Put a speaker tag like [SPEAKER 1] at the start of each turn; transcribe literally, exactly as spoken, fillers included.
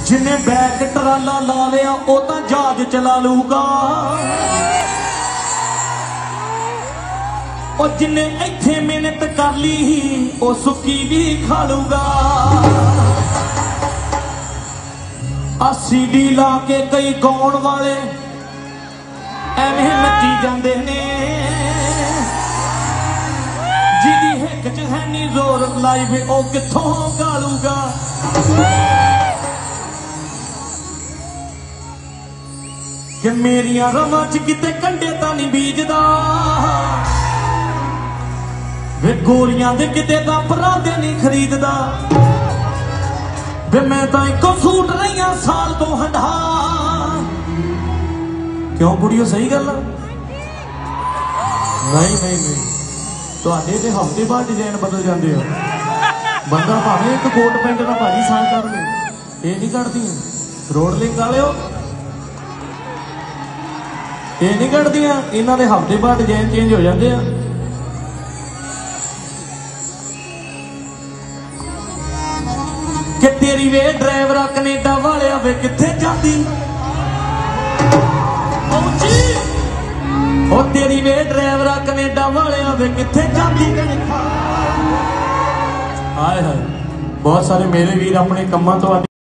[SPEAKER 1] जिन्हें बैक ट्राला ला लिया वो तो जहाज चला लूगा, और जिन्हें इत्थे मेहनत कर ली वो सुक्की भी खा लूगा। सीडी ला के कई गाउण वाले एवें नच्ची जांदे ने, जिदी हिक च है नी जोर लाइव ओ कित्थों गालूगा। कि मेरिया रवां च किते कंडे तां नहीं बीजदा, वे गोलियां दे किते तां परांदे नहीं खरीददा। वे मैं तां इको सूट रही साल तो हंडा। क्यों कुड़ियो सही गल नहीं नहीं नहीं तुहाडे ते हफ्ते बाद डिजाइन बदल जाते हो। बंदा भावें एक कोट पैंट का भारी साल कर ले, ये नहीं कटदी। रोड लिंक वाले हो ये नहीं कटदियां, इन्हां दे हफ्ते बाद डिजाइन चेंज हो जाते हैं। कि तेरी वे ड्राइवर कनेडा वाले वे किथे जाती, ओ तेरी वे ड्राइवर कनेडा वाले वे किथे जाती। हाय हाय बहुत सारे मेरे वीर अपने कम्मां तो